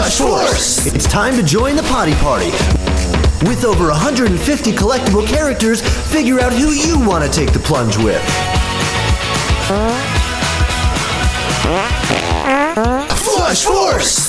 Flush Force! It's time to join the potty party. With over 150 collectible characters, figure out who you want to take the plunge with. Flush Force!